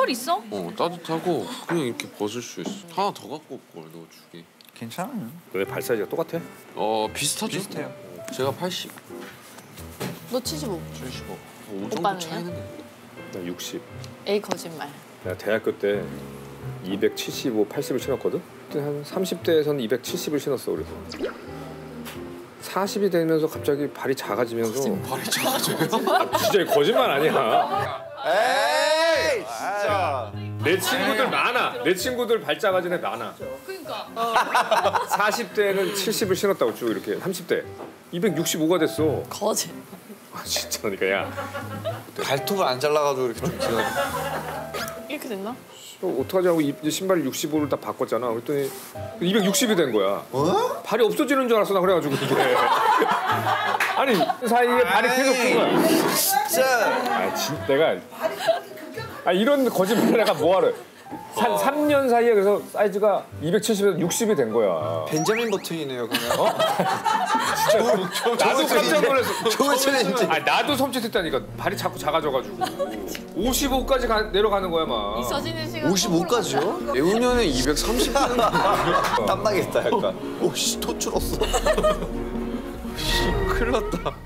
털 있어? 따뜻하고 그냥 이렇게 벗을 수 있어. 하나 더 갖고 올 걸, 너 주기. 괜찮아요. 너네 발 사이즈가 똑같아? 비슷하죠? 비슷해요. 제가 80, 너 75. 75. 5 정도 오빠는요? 차이는 돼. 나 60. 에이 거짓말. 내가 대학교 때 275, 80을 신었거든? 그때 한 30대에서는 270을 신었어, 그래서. 40이 되면서 갑자기 발이 작아지면서 발이 작아져요? 진짜 거짓말 아니야. 에이 진짜. 내 친구들 많아. 내 친구들 발 작아진 애 많아. 그러니까. 40대는 70을 신었다고 쭉 이렇게 30대 265가 됐어. 거짓. 아 진짜 그러니까 야 발톱을 안 잘라가지고 이렇게 좀 길어. 이렇게 됐나? 어떡하지 하고 이제 신발 65를 딱 바꿨잖아. 그랬더니 260이 된 거야. 발이 없어지는 줄 알았어 나 그래가지고 이게. 아니 사이에 발이 계속 큰 거야. 진짜. 내가 이런 거짓말을 내가 뭐하러 한 3년 사이에 그래서 사이즈가 270에서 60이 된 거야. 벤자민 버튼이네요 그냥. 진짜 나도 깜짝 놀랐어. 좋은 챌린지. 아니 나도 섬찟했다니까. 발이 자꾸 작아져가지고 55까지 내려가는 거야 막. 이 써지는 시간 55까지요? 내후년에 230 되는 거. 땀나겠다 약간. 오씨 토 줄었어. 큰일 났다.